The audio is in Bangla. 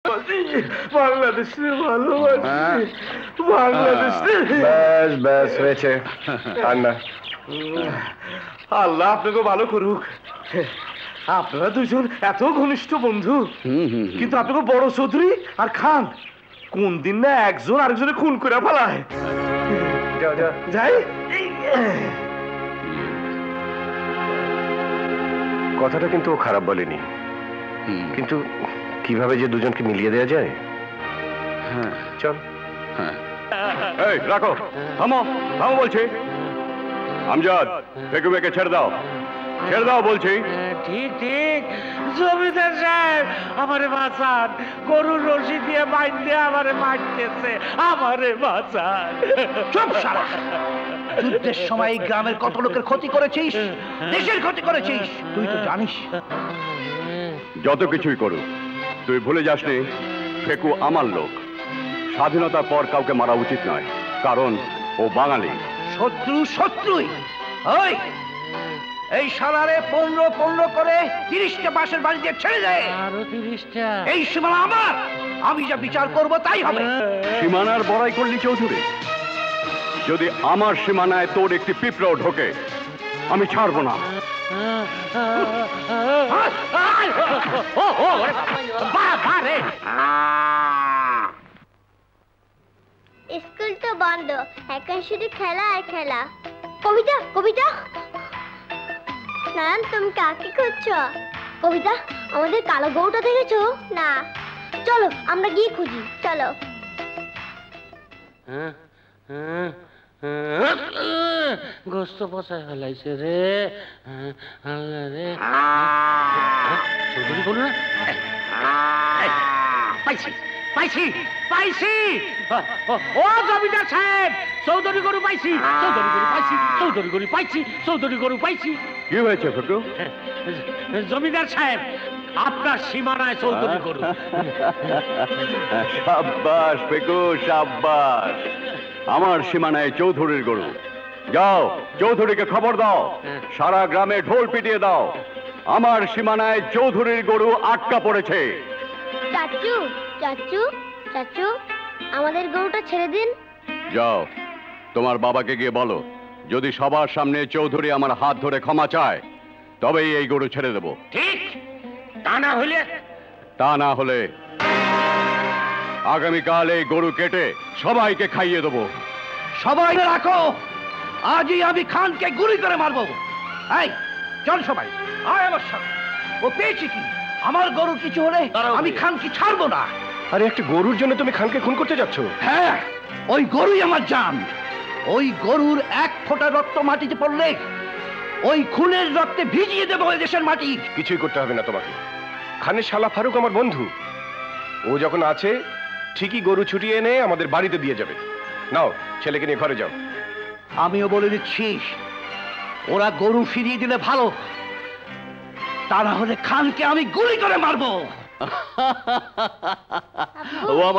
বাংলাদেশে ভালোবাসি, বাংলাদেশে। ব্যাস ব্যাস হয়েছে, আর না। আল্লাহ আপনাকে ভালো করুক। আপনারা দুজন এত ঘনিষ্ঠ বন্ধু, কিন্তু আপনাকে বড় চৌধুরী আর খান কোন দিন না একজন আরেকজনে খুন করে ফেলায়। যাই। কথাটা কিন্তু খারাপ বলেনি, কিন্তু কিভাবে যে দুজনকে মিলিয়ে দেওয়া যায়। হ্যাঁ চল। হ্যাঁ এই রাখো, থামো থামো বলছি। আমজাদ, বেগুবেকে ছেড়ে দাও, ছেড়ে দাও বলছি। ঠিক ঠিক, জমিদার সাহেব আমারে বাঁচান, গরুর রশি দিয়ে বাইন্ধে আমারে মারতেছে, আমারে বাঁচান। চুপ শালা, যুদ্ধের সময় এই গ্রামের কত লোকের ক্ষতি করেছিস, দেশের ক্ষতি করেছিস, তুই তো জানিস। যত কিছুই করুক, তুই ভুলে যাসনি ফেকু আমার লোক। স্বাধীনতার পর কাউকে মারা উচিত নয়, কারণ ও বাঙালি। শত্রু শত্রুই। ওই এই শালারে 15 করে 30টা বাসের বাড়ি দিয়ে ছেড়ে দেয়। আরো 30টা। এই সীমানা আমার, আমি যা বিচার করব তাই হবে। সীমানার বড়াই করলি চৌধুরী? যদি আমার সীমানায় তোর একটি পিঁপড়াও ঢোকে, আমি ছাড়বো না। স্কুল তো বন্ধ, এখন শুধু খেলা আর খেলা। কবিতা কবিতা, নারায়ণ তুমি কাকে খুঁজছো? কবিতা, আমাদের কালো গরুটা দেখেছো? না, চলো আমরা গিয়ে খুঁজি, চলো। গোস্ত পচায় ফেলাইছে রে, আল্লাহ রে। চৌধুরী বলো না। পাইছি পাইছি পাইছি, ও জমিদার সাহেব, চৌধুরী গরু পাইছি, চৌধুরী গরু পাইছি, চৌধুরী গরু পাইছি, চৌধুরী গরু পাইছি। কি হয়েছে ফেকু? জমিদার সাহেব, আপনার সীমানায় চৌধুরী গরু। সাব্বাস ফেকু, সাব্বাস। আমার সীমানায় চৌধুরীর গরু। যাও, চৌধুরীকে খবর দাও, সারা গ্রামে ঢোল পিটিয়ে দাও, আমার সীমানায় চৌধুরীর গরু আটকা পড়েছে। চাচু চাচু চাচু, আমাদের গরুটা ছেড়ে দিন। যাও, তোমার বাবাকে গিয়ে বলো, যদি সবার সামনে চৌধুরী আমার হাত ধরে ক্ষমা চায়, তবেই এই গরু ছেড়ে দেব। ঠিক, তা না হলে আগামীকাল এই গরু কেটে সবাইকে খাইয়ে দেবো। সবাই রাখো, আজই আমি খানকে গুলি করে মারবো। এই চল সবাই, আয় আমার সাথে। ও পেয়েছে কি? আমার গরু কিছু হলে আমি খানকে ছাড়বো না। আরে একটা গরুর জন্য তুমি খানকে খুন করতে যাচ্ছ? হ্যাঁ, ওই গরুই আমার জান। ওই গরুর এক ফোঁটা রক্ত মাটিতে পড়লে ওই খুনের রক্তে ভিজিয়ে দেবো ওই দেশের মাটি। কিছুই করতে হবে না তোমাকে। খানের শালা ফারুক আমার বন্ধু, ও যখন আছে ঠিকই গরু ছুটিয়ে এনে আমাদের বাড়িতে দিয়ে যাবে। নাও, ছেলেকে নিয়ে ঘরে যাও। আমিও বলে দিচ্ছি, ওরা গরু ফিরিয়ে দিলে ভালো, তা না হলে খানকে আমি গুলি করে মারবো।